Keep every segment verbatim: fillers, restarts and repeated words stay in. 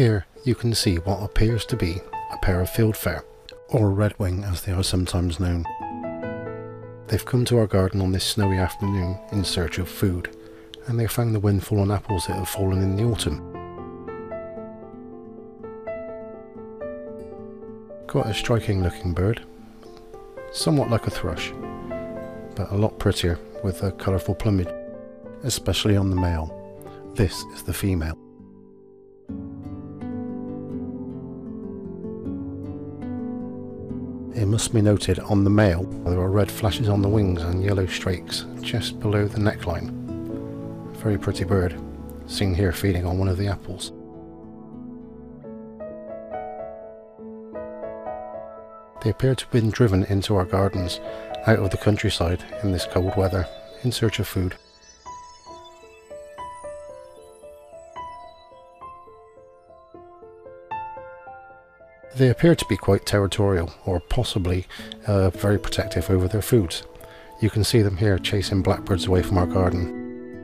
Here you can see what appears to be a pair of Fieldfare, or Redwing as they are sometimes known. They've come to our garden on this snowy afternoon in search of food, and they found the windfall on apples that have fallen in the autumn. Quite a striking looking bird, somewhat like a thrush, but a lot prettier with a colourful plumage, especially on the male. This is the female. It must be noted, on the male there are red flashes on the wings and yellow streaks just below the neckline. Very pretty bird, seen here feeding on one of the apples. They appear to have been driven into our gardens out of the countryside in this cold weather in search of food. They appear to be quite territorial, or possibly uh, very protective over their foods. You can see them here chasing blackbirds away from our garden.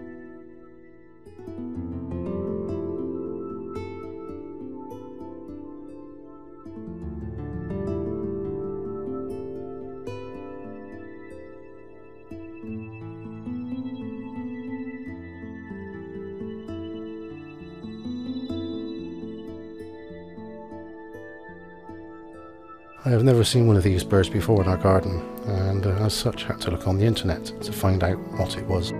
I have never seen one of these birds before in our garden, and uh, as such had to look on the internet to find out what it was.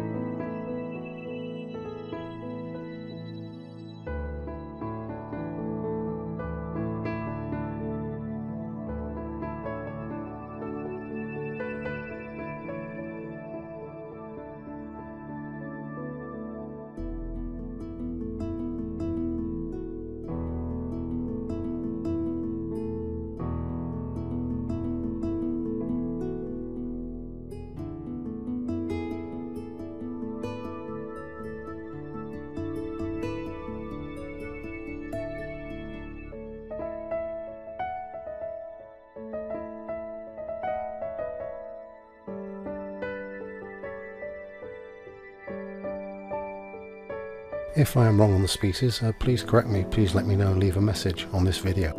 If I am wrong on the species, uh, please correct me, please let me know and leave a message on this video.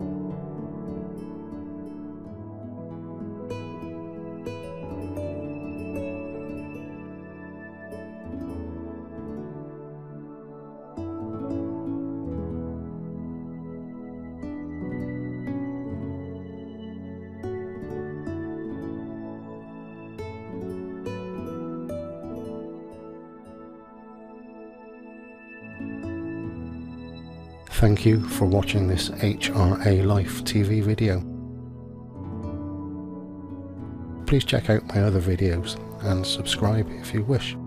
Thank you for watching this H R A Life T V video. Please check out my other videos and subscribe if you wish.